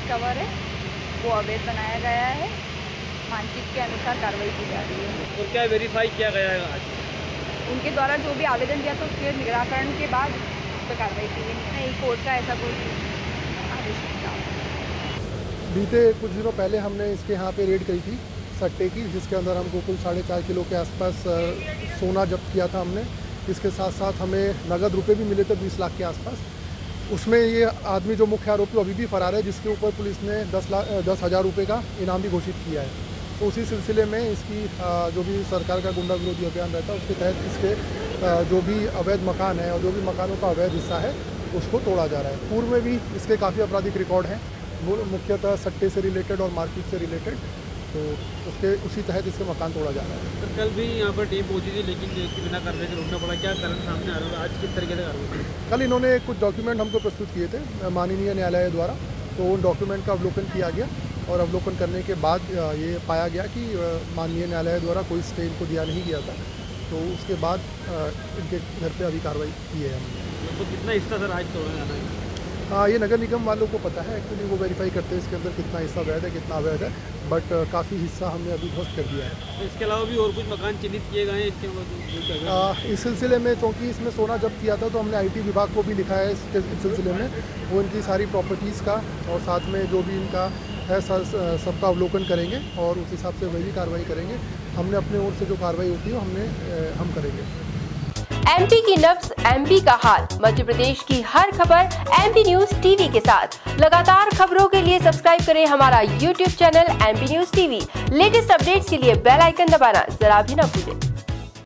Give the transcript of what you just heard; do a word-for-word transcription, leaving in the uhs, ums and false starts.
Tower है वो अवैध बनाया गया है, मानचित्र के अनुसार कार्रवाई की जा रही है। और क्या वेरीफाई किया गया है आज? उनके द्वारा जो भी आवेदन दिया तो उसके निराकरण के बाद उस पर कार्रवाई की गई है। कोर्ट का ऐसा कोई आदेश नहीं था। बीते कुछ दिनों पहले हमने इसके यहाँ पे रेड करी थी सट्टे की, जिसके अंदर हमको कुल साढ़े चार किलो के आसपास सोना जब्त किया था हमने। इसके साथ साथ हमें नगद रुपए भी मिले थे बीस लाख के आसपास। उसमें ये आदमी जो मुख्य आरोपी अभी भी फरार है, जिसके ऊपर पुलिस ने दस लाख दस हज़ार रुपये का इनाम भी घोषित किया है। तो उसी सिलसिले में इसकी जो भी सरकार का गुंडा विरोधी अभियान रहता है उसके तहत इसके जो भी अवैध मकान है और जो भी मकानों का अवैध हिस्सा है उसको तोड़ा जा रहा है। पूर्व में भी इसके काफ़ी आपराधिक रिकॉर्ड हैं, मुख्यतः सट्टे से रिलेटेड और मारपीट से रिलेटेड, तो उसके उसी तहत इसके मकान तोड़ा जा रहा है। तो कल भी यहाँ पर टीम पहुँची थी लेकिन इसकी बिना कार्रवाई के रोकना पड़ा, क्या कारण सामने आ रहा है? आज किस तरीके से कार्रवाई? कल इन्होंने कुछ डॉक्यूमेंट हमको प्रस्तुत किए थे माननीय न्यायालय द्वारा, तो उन डॉक्यूमेंट का अवलोकन किया गया और अवलोकन करने के बाद ये पाया गया कि माननीय न्यायालय द्वारा कोई स्टे इनको दिया नहीं गया था, तो उसके बाद इनके घर पे अभी कार्रवाई की है हमने। तो कितना हिस्सा सर आज तोड़ा जाना है? हाँ, ये नगर निगम वालों को पता है, एक्चुअली वो वेरीफाई करते हैं इसके अंदर कितना हिस्सा वैध है कितना अवैध है, बट काफ़ी हिस्सा हमने अभी ध्वस्त कर दिया है। तो इसके अलावा भी और कुछ मकान चिन्हित किए गए हैं इसके आ, इस सिलसिले में, क्योंकि इसमें सोना जब्त किया था तो हमने आईटी विभाग को भी लिखा है इसके सिलसिले में, वो इनकी सारी प्रॉपर्टीज़ का और साथ में जो भी इनका है सबका अवलोकन करेंगे और उस हिसाब से वही कार्रवाई करेंगे। हमने अपने ओर से जो कार्रवाई होती है हमने हम करेंगे। एमपी की नब्ज, एमपी का हाल, मध्य प्रदेश की हर खबर एमपी न्यूज टीवी के साथ। लगातार खबरों के लिए सब्सक्राइब करें हमारा YouTube channel MP news TV. Latest updates के लिए बेल आइकन दबाना जरा भी न भूलें।